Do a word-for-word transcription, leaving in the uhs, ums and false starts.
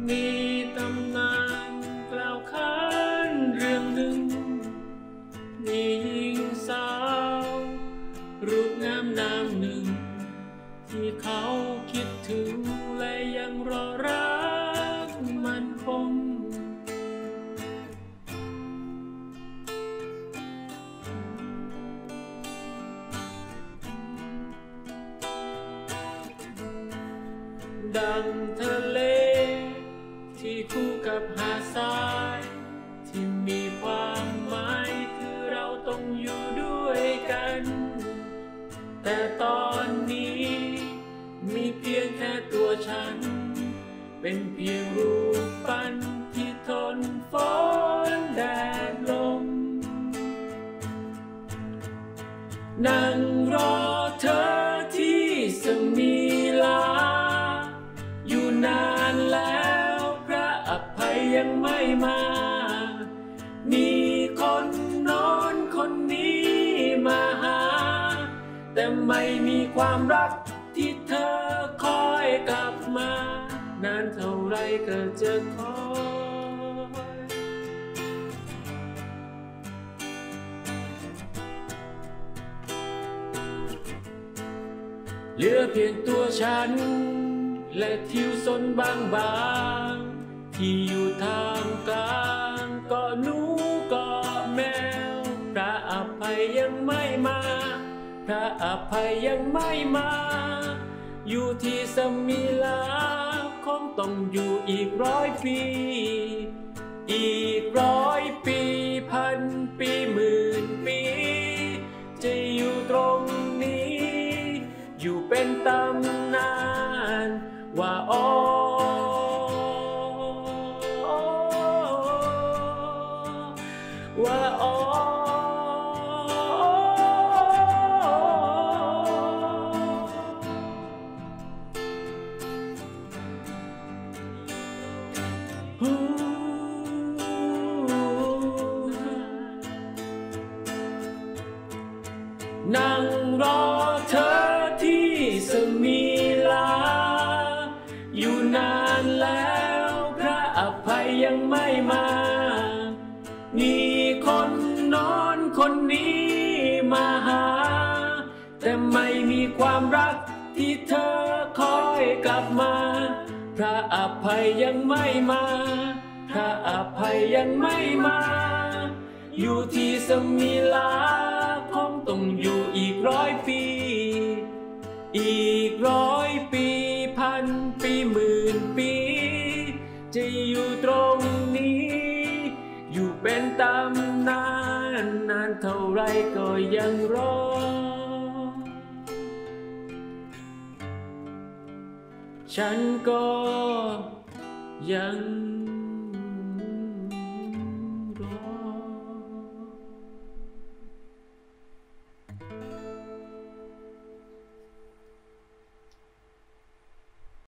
มีตำนานกล่าวขานเรื่องหนึ่งมีหญิงสาวรูปงามนามหนึ่งที่เขาคิดถึงและยังรอรักมันคงดังทะเลที่คู่กับหาดทรายที่มีความหมายคือเราต้องอยู่ด้วยกันแต่ตอนนี้มีเพียงแค่ตัวฉันเป็นเพียงรูปปั้นที่ทนฝนแดดลมนั่งรอเธอที่สมิลาอยู่นานแล้วพระอภัยยังไม่มามีคนโน้นคนนี้มาหาแต่ไม่มีความรักที่เธอคอยกลับมานานเท่าไรก็จะคอยเหลือเพียงตัวฉันและทิวสนบางๆที่อยู่ทางกลางเกาะหนูเกาะแมวพระอภัยยังไม่มาพระอภัยยังไม่มาอยู่ที่สมิลาคงต้องอยู่อีกร้อยปีอีกร้อยปีพันปีหมื่นปีจะอยู่ตรงนี้อยู่เป็นตำนานว่าอ๋อว่าอ๋อนั่งรอเธอที่สมิลาอยู่นานแล้วพระอภัยยังไม่มามีคนโน้นคนนี้มาหาแต่ไม่มีความรักที่เธอคอยกลับมาพระอภัยยังไม่มาพระอภัยยังไม่มาอยู่ที่สมิลาคงต้องอยู่อีกร้อยปีอีกร้อยปีพันปีหมื่นปีจะอยู่ตรงนี้อยู่เป็นตำนานนานเท่าไรก็ยังรอฉันก็ยัง